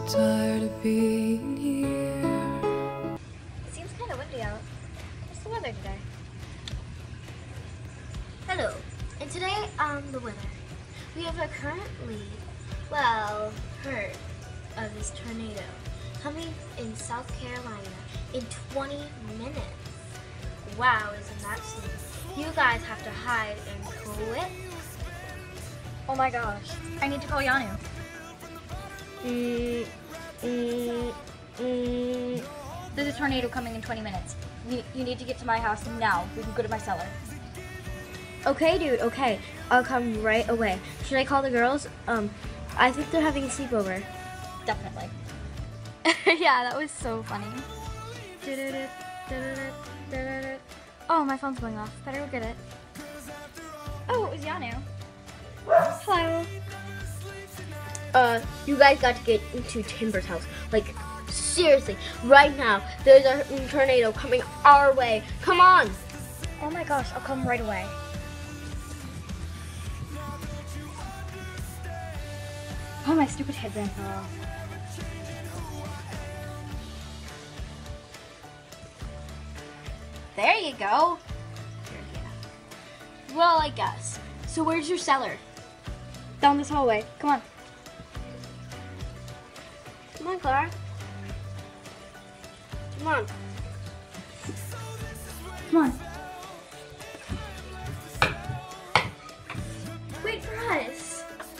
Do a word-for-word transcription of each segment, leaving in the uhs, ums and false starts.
tired of being here. It seems kind of windy out. What's the weather today? Hello, and today on the weather, we have a currently, well, heard of this tornado coming in South Carolina in twenty minutes. Wow, isn't that soon? You guys have to hide and quit. Oh my gosh, I need to call Yanu. Mm, mm, mm. There's a tornado coming in twenty minutes. You, you need to get to my house now. We can go to my cellar. Okay, dude, okay. I'll come right away. Should I call the girls? Um, I think they're having a sleepover. Definitely. Yeah, that was so funny. Oh, my phone's going off. Better go get it. Oh, it was Yanu. Hello. Uh, you guys got to get into Timber's house. Like, seriously, right now, there's a tornado coming our way. Come on. Oh my gosh, I'll come right away. Oh, my stupid headband fell off. There you go. Well, I guess. So where's your cellar? Down this hallway. Come on. Come on, Clara. Come on. Come on. Wait for us.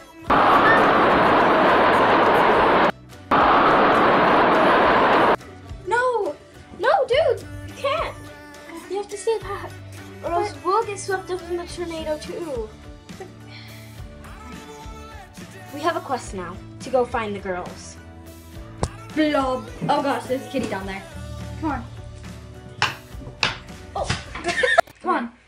No! No, dude! You can't! You have to stay back. Or else but we'll get swept up in the tornado too. We have a quest now to go find the girls. Blob. Oh gosh, there's a kitty down there. Come on. Oh. Come on.